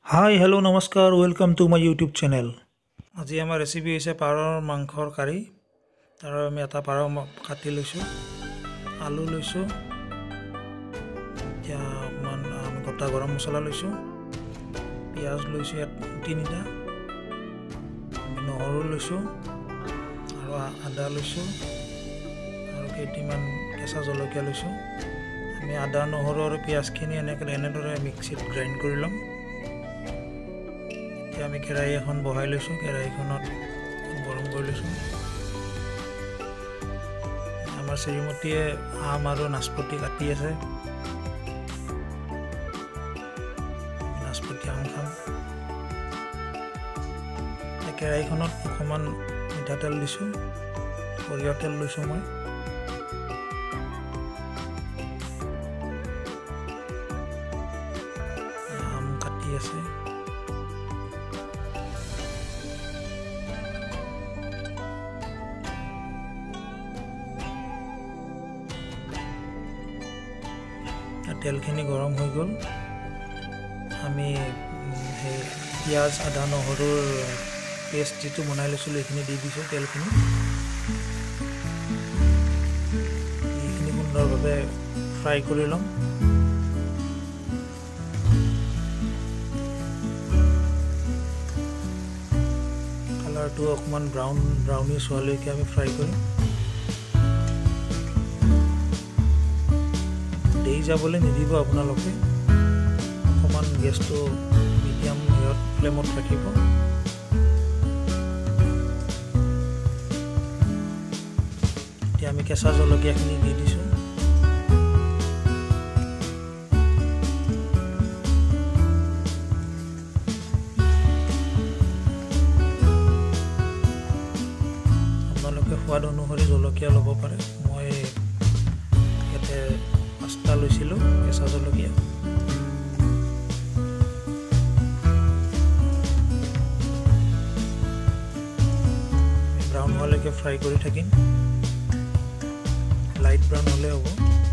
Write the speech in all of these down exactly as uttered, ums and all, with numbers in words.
হাই hello' নমস্কাৰ welcome to my YouTube channel. আজি আমাৰ ৰেচিপি হৈছে পাৰৰ মাংসৰ কাৰী। তাৰ আমি এটা পাৰ কাটি লৈছোঁ, আলু লৈছোঁ, এতিয়া অকণমান আমি গোটা গৰম মছলা লৈছোঁ, পিঁয়াজ লৈছোঁ ইয়াত তিনিটা, নহৰু লৈছোঁ আৰু আদা লৈছোঁ আৰু কেইটামান কেঁচা জলকীয়া লৈছোঁ। আমি আদা নহৰু আৰু পিঁয়াজখিনি এনেকৈ এনেদৰে মিক্সিত গ্ৰাইণ্ড কৰি ল'ম। এতিয়া আমি কেৰাহী এখন বহাই লৈছোঁ, কেৰাহীখনত গৰম কৰি লৈছোঁ। আমাৰ শ্ৰীমতীয়ে আম আৰু নাচপতি কাটি আছে, নাচপতি আম খাম। কেৰাহীখনত অকণমান মিঠাতেল দিছোঁ, সৰিয়হ তেল লৈছোঁ মই। আম কাটি আছে, তেলখিনি গৰম হৈ গ'ল। আমি সেই পিঁয়াজ আদা নহৰুৰ পেষ্ট যিটো বনাই লৈছিলোঁ এইখিনি দি দিছোঁ তেলখিনি। এইখিনি সুন্দৰভাৱে ফ্ৰাই কৰি ল'ম। কালাৰটো অকণমান ব্ৰাউন ব্ৰাউনিছ হোৱালৈকে আমি ফ্ৰাই কৰিম। দেৰি যাবলৈ নিদিব আপোনালোকে, অকণমান গেছটো মিডিয়াম হেৰিয়ত ফ্লেমত ৰাখিব। এতিয়া আমি কেঁচা জলকীয়াখিনি দি দিছোঁ। আপোনালোকে সোৱাদ অনুসৰি জলকীয়া ল'ব পাৰে। মই ইয়াতে পাঁচটা লৈছিলোঁ কেঁচা জলকীয়া। ব্ৰাউন হোৱালৈকে ফ্ৰাই কৰি থাকিম, লাইট ব্ৰাউন হ'লে হ'ব।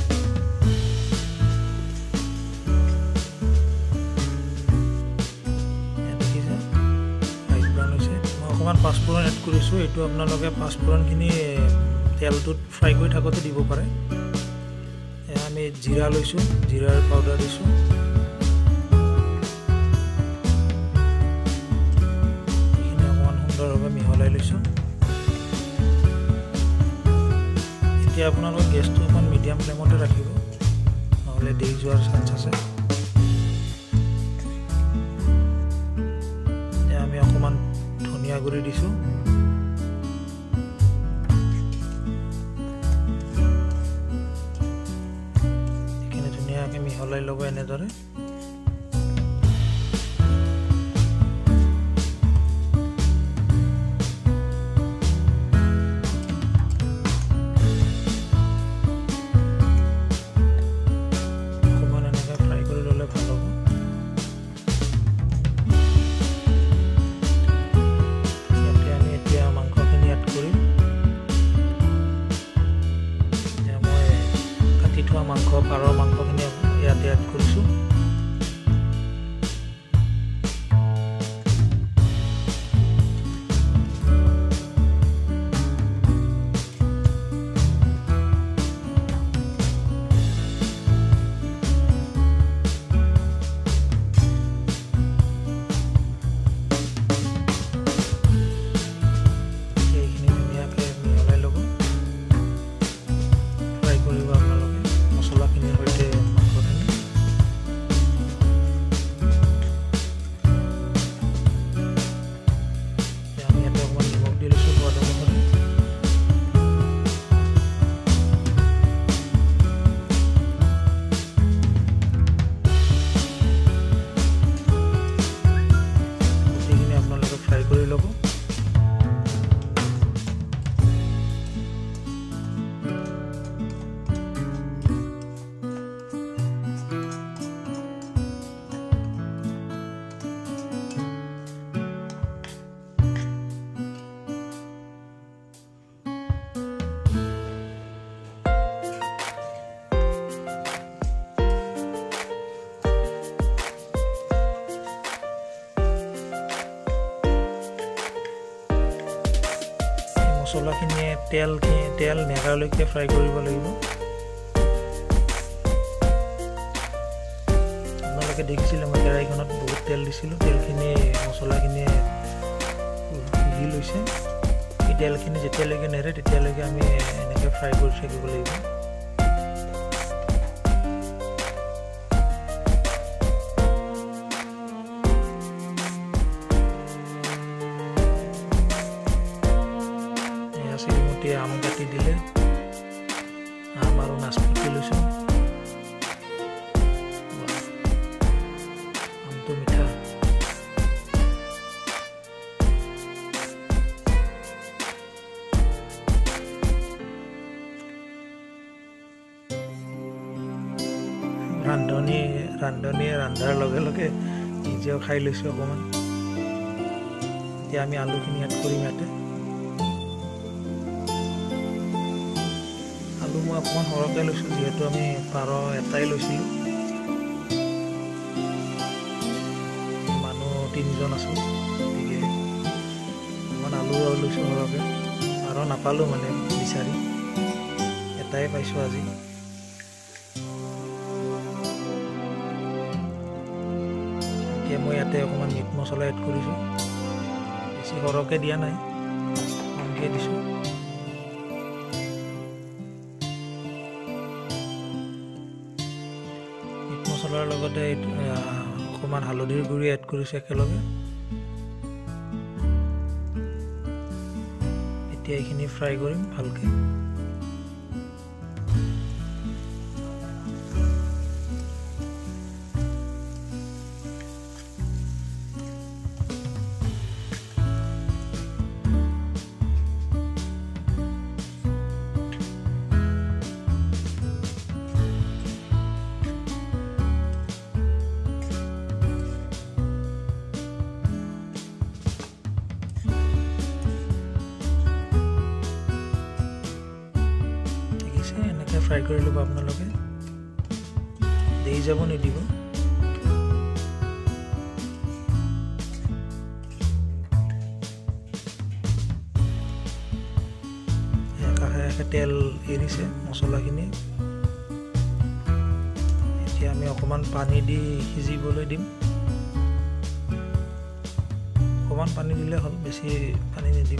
দেখিছে লাইট ব্ৰাউন হৈছে। মই অকণমান পাঁচফোৰণ এড কৰিছোঁ, এইটো আপোনালোকে পাঁচফোৰণখিনি তেলটোত ফ্ৰাই কৰি থাকোঁতে দিব পাৰে। আমি জিৰা লৈছোঁ, জিৰাৰ পাউডাৰ দিছোঁ। এইখিনি অকণমান সুন্দৰভাৱে মিহলাই লৈছোঁ। এতিয়া আপোনালোকে গেছটো অকণমান মিডিয়াম ফ্লেমতে ৰাখিব, নহ'লে দেৰি যোৱাৰ চান্স আছে। এতিয়া আমি অকণমান ধনিয়া গুড়ি দিছোঁ। মিহলাই ল'ব এনেদৰে। অকণমান এনেকৈ ফ্ৰাই কৰি ল'লে ভাল হ'ব। ইয়াতে আমি এতিয়া মাংসখিনি এড কৰিম। এতিয়া মই কাটি থোৱা মাংস, পাৰৰ মাংসখিনি ইয়াতে এড কৰিছোঁ। এইখিনি ধুনীয়াকৈ মিহলাই ল'ব, ফ্ৰাই কৰিব আপোনালোকে মছলাখিনিৰ সৈতে মাংসখিনি। মছলাখিনিয়ে তেল তেল নেগালৈকে ফ্ৰাই কৰিব লাগিব। আপোনালোকে দেখিছিলে মই কেৰাহীখনত বহুত তেল দিছিলোঁ, তেলখিনি মছলাখিনিয়ে শুহি লৈছে। এই তেলখিনি যেতিয়ালৈকে নেৰে তেতিয়ালৈকে আমি এনেকৈ ফ্ৰাই কৰি থাকিব লাগিব। চিৰিমতি আম কাটি দিলে, আম আৰু নাচপতি লৈছোঁ। আমটো মিঠা। ৰান্ধনি ৰান্ধনিয়ে ৰন্ধাৰ লগে লগে নিজেও খাই লৈছোঁ অকণমান। এতিয়া আমি আলুখিনি এড কৰিম ইয়াতে। আলু মই অকণমান সৰহকৈ লৈছোঁ, যিহেতু আমি পাৰ এটাই লৈছিলোঁ, মানুহ তিনিজন আছোঁ, গতিকে অকণমান আলু লৈছোঁ সৰহকৈ। পাৰ নাপালোঁ মানে বিচাৰি, এটাই পাইছোঁ আজি। এতিয়া মই ইয়াতে অকণমান মিট মছলা এড কৰিছোঁ, বেছি সৰহকৈ দিয়া নাই, কমকৈ দিছোঁ। মছলাৰ লগতে অকণমান হালধিৰ গুড়ি এড কৰিছোঁ একেলগে। এতিয়া এইখিনি ফ্ৰাই কৰিম ভালকৈ। এনেকৈ ফ্ৰাই কৰি ল'ব আপোনালোকে, দেই যাব নিদিব। কাষে কাষে তেল এৰিছে মছলাখিনি। এতিয়া আমি অকণমান পানী দি সিজিবলৈ দিম। অকণমান পানী দিলে হ'ল, বেছি পানী নিদিব।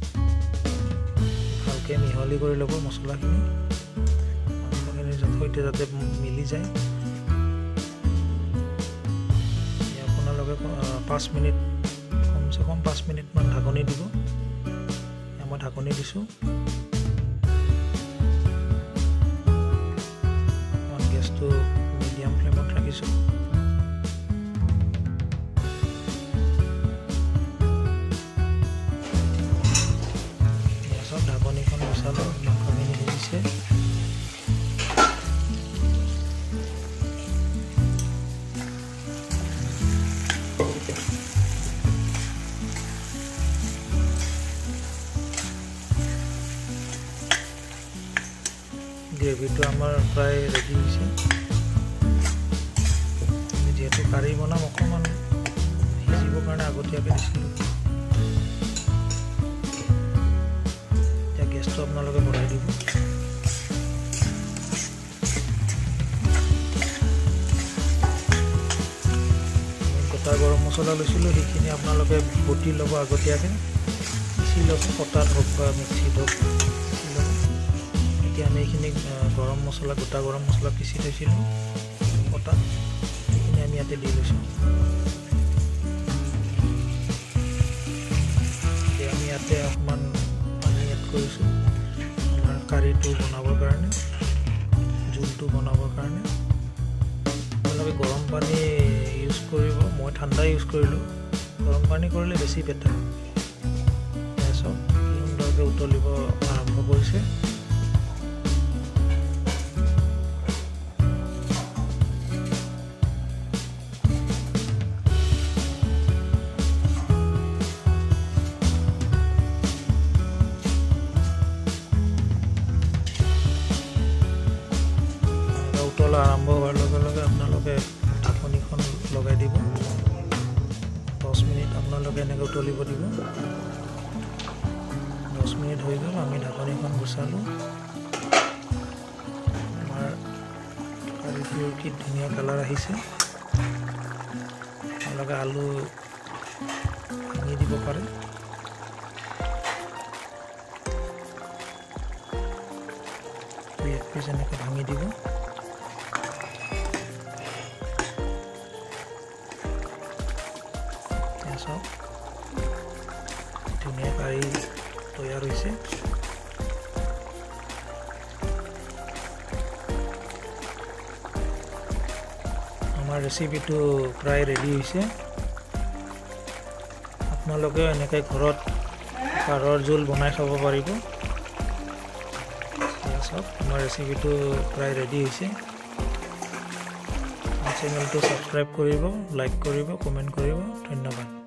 ভালকৈ মিহলি কৰি ল'ব মছলাখিনি, মছলাখিনিৰ সৈতে যাতে মিলি যায়। আপোনালোকে পাঁচ মিনিট কমচে কম পাঁচ মিনিটমান ঢাকনি দিব। মই ঢাকনি দিছোঁ। গেছটো মিডিয়াম ফ্লেমত ৰাখিছোঁ। ঢাকনিখন গুচালোঁ, মাংসখিনি সিজিছে। গ্ৰেভিটো আমাৰ প্ৰায় ৰেডি হৈছে। আমি যিহেতু কাৰী বনাম, অকণমান সিজিবৰ কাৰণে আগতীয়াকৈ দিছিলোঁ। এতিয়া গেছটো আপোনালোকে বঢ়াই দিব। গোটা গৰম মছলা লৈছিলোঁ, সেইখিনি আপোনালোকে বটি ল'ব আগতীয়াকৈ, পিচি ল'ব, পটাত হওক বা মিক্সিত হওক। এতিয়া আমি এইখিনি গৰম মছলা, গোটা গৰম মছলা পিচি থৈছিলোঁ পটাত, সেইখিনি আমি ইয়াতে দি লৈছোঁ। এতিয়া আমি ইয়াতে অকণমান পানী এড কৰিছোঁ আমাৰ কাৰীটো বনাবৰ কাৰণে, জোলটো বনাবৰ কাৰণে। আপোনালোকে গৰম পানী ইউজ কৰিব, মই ঠাণ্ডা ইউজ কৰিলোঁ। গৰম পানী কৰিলে বেছি বেটাৰ। চব সুন্দৰকৈ উতলিব আৰম্ভ কৰিছে। আৰম্ভ হোৱাৰ লগে লগে আপোনালোকে ঢাকনিখন লগাই দিব। দহ মিনিট আপোনালোকে এনেকৈ উতলিব দিব। দহ দহ মিনিট হৈ গ'ল আমি ঢাকনিখন গুচালোঁ আমাৰ কাৰীটোৰ কি ধুনীয়া কালাৰ আহিছে আপোনালোকে আলু ভাঙি দিব পাৰে দুই এক পিচ এনেকৈ ভাঙি দিব চাওক ধুনীয়া কাৰী তৈয়াৰ হৈছে আমাৰ ৰেচিপিটো প্ৰায় ৰেডি হৈছে আপোনালোকে এনেকৈ ঘৰত পাৰৰ জোল বনাই খাব পাৰিব চাওক আমাৰ ৰেচিপিটো প্ৰায় ৰেডি হৈছে চেনেলটো ছাবস্ক্ৰাইব কৰিব লাইক কৰিব কমেণ্ট কৰিব ধন্যবাদ।